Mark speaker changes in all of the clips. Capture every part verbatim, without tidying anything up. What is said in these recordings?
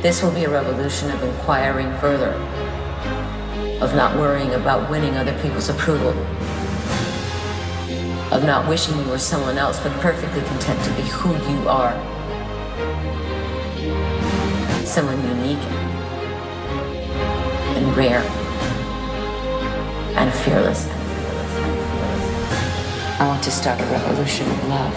Speaker 1: This will be a revolution of inquiring further, of not worrying about winning other people's approval, of not wishing you were someone else, but perfectly content to be who you are. Someone unique and rare and fearless. I want to start a revolution of love.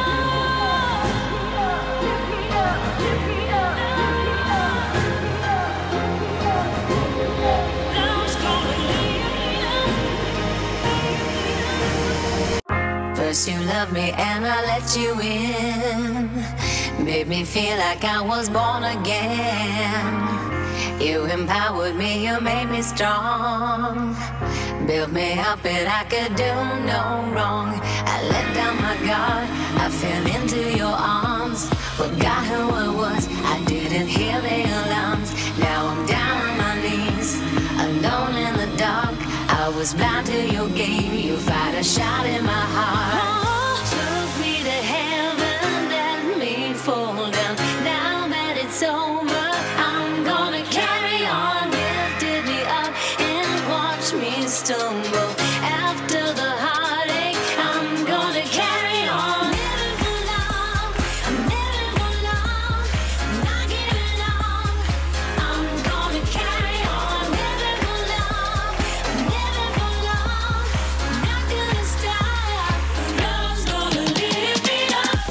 Speaker 2: First you loved me and I let you in, made me feel like I was born again. You empowered me, you made me strong, built me up and I could do no wrong. I let down my guard, I fell into your arms, forgot who I was, I didn't hear the alarms. Now I'm down on my knees, alone in the dark. I was blind to your game, you fired a shot in my heart. Oh, took me to heaven, let me fall down. Now that it's over, I'm gonna carry on. Lifted me up and watch me stumble. After the heartache, I'm gonna carry on. Living for love, I'm living for love, I'm not giving up. I'm gonna carry on. Living for love, I'm living for love, I'm not gonna stop. Love's gonna lift me up.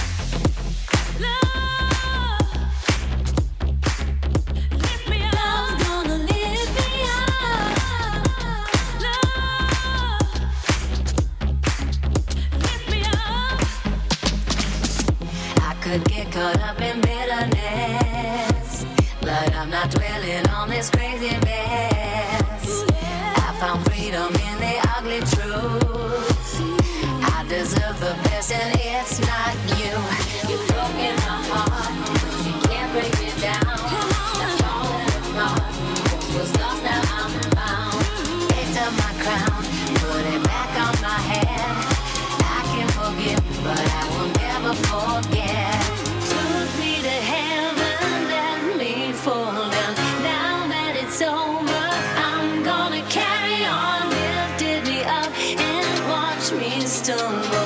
Speaker 2: Love, lift me up. Love's gonna lift me up. Love, lift me up. I could get caught up in bitterness, but I'm not dwelling on this crazy mess. I found freedom in the ugly truth. I deserve the best and it's not you. You've broken my heart, you can't break me down. I'm falling apart, was lost, now I'm found. Picked up my crown, put it back on my head. I can forgive, but I will never forget. Took me to heaven, let me fall down. Now that it's over, I'm gonna carry on. Lifted me up and watch me stumble.